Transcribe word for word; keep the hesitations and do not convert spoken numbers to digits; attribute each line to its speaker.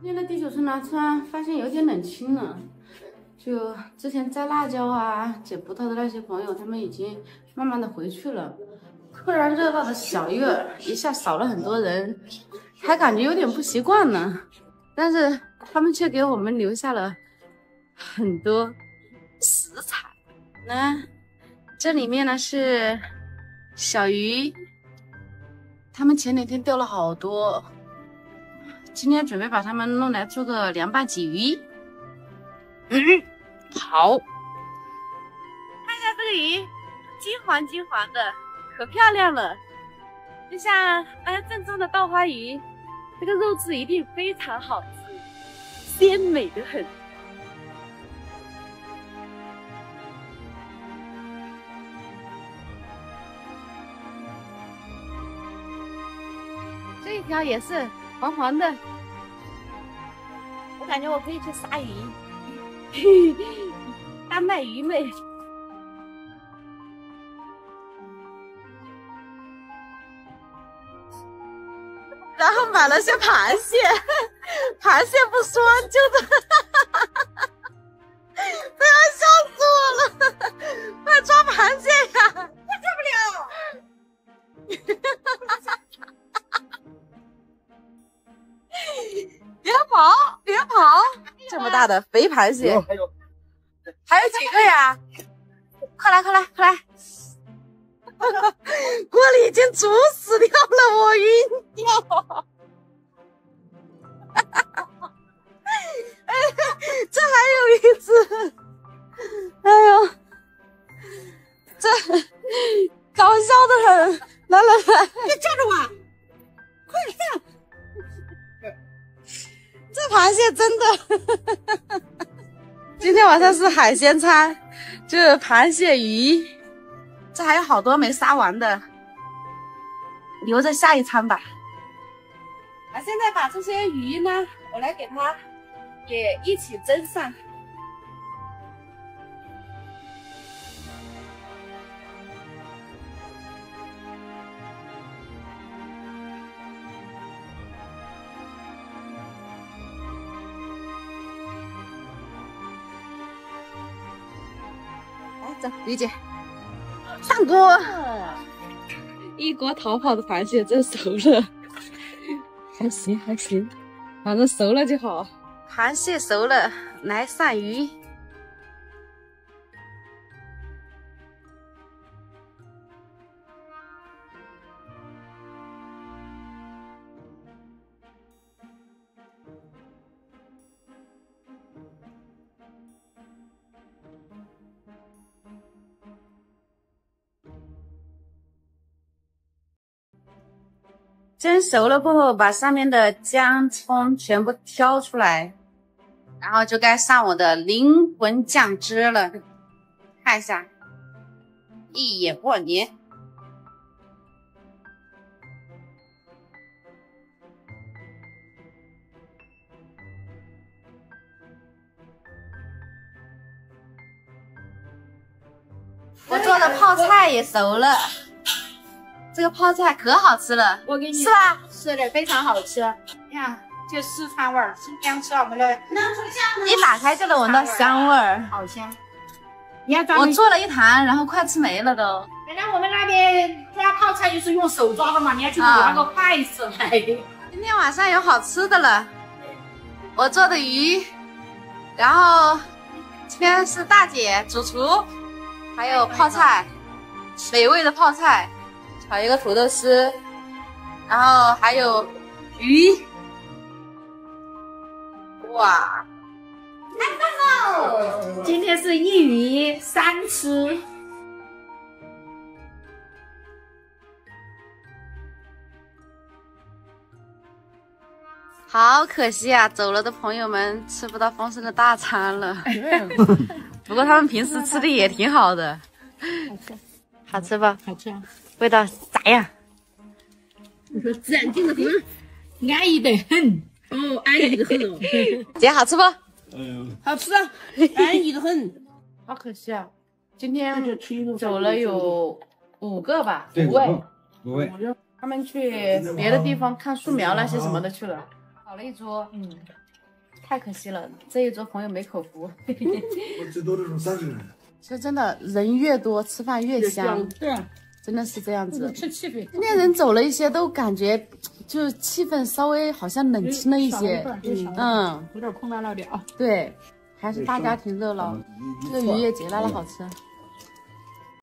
Speaker 1: 今天的地球村呢，突然发现有点冷清了。就之前摘辣椒啊、捡葡萄的那些朋友，他们已经慢慢的回去了。突然热闹的小院一下少了很多人，还感觉有点不习惯呢。但是他们却给我们留下了很多食材。那这里面呢是小鱼，他们前两天钓了好多。 今天准备把它们弄来做个凉拌鲫鱼。嗯，好。看一下这个鱼，金黄金黄的，可漂亮了，就像哎正宗的稻花鱼。这个肉质一定非常好吃，鲜美的很。这一条也是。 黄黄的，我感觉我可以去杀鱼，当卖鱼妹。然后买了些螃蟹，螃蟹不说就的，不要笑死我了！快抓螃蟹呀！我抓不了。别跑，别跑！这么大的肥螃蟹，还有，还有几个呀？快来，快来，快来！锅里已经煮死掉了，我晕掉！哎，这还有一只！哎呦，这搞笑的很！来来来，你架着我，快点！ 这螃蟹真的，今天晚上是海鲜餐，就是螃蟹鱼，这还有好多没杀完的，留着下一餐吧。啊，现在把这些鱼呢，我来给它也一起蒸上。走，李姐，上锅！一锅逃跑的螃蟹真熟了，还行还行，反正熟了就好。螃蟹熟了，来上鱼。蒸熟了过后，把上面的姜、葱全部挑出来，然后就该上我的灵魂酱汁了。看一下，一眼万年。我做的泡菜也熟了。 这个泡菜可好吃了，
Speaker 2: 我给你
Speaker 1: 是吧？
Speaker 2: 是的，非常好吃。你看，就四川味儿，新疆吃我们的，
Speaker 1: 一打开就能闻到香味儿，
Speaker 2: 好香。你要专
Speaker 1: 我做了一坛，然后快吃没了都。
Speaker 2: 本来我们那边抓泡菜就是用手抓的嘛，你要去拿那个筷子来的。
Speaker 1: 今天晚上有好吃的了，我做的鱼，然后今天是大姐主厨，还有泡菜，美味的泡菜。 炒一个土豆丝，然后还有鱼，哇，
Speaker 2: 开饭喽！今天是一鱼三吃，
Speaker 1: 好可惜啊，走了的朋友们吃不到丰盛的大餐了。不过他们平时吃的也挺好的，
Speaker 2: 好吃，
Speaker 1: 好吃吧？
Speaker 2: 好吃啊！
Speaker 1: 味道咋样？
Speaker 2: 我说干净的很，安逸的很。哦，安逸的很哦。
Speaker 1: 姐好吃不？
Speaker 2: 嗯，好吃啊，安逸的很。
Speaker 1: 好可惜啊，今天走了有五个吧，五位，
Speaker 3: 五位。
Speaker 1: 他们去别的地方看树苗那些什么的去了，炒了一桌，嗯， 太可惜了，这一桌朋友没口福。
Speaker 3: 我最多的是三十人。
Speaker 1: 其实真的，人越多，吃饭越香。
Speaker 2: 对，
Speaker 1: 真的是这样子。
Speaker 2: 吃气氛。
Speaker 1: 今天人走了一些，都感觉就气氛稍微好像冷清了一些。
Speaker 2: 嗯，有点空落落点啊。
Speaker 1: 对，还是大家庭热闹。这个鱼也贼拉的好吃。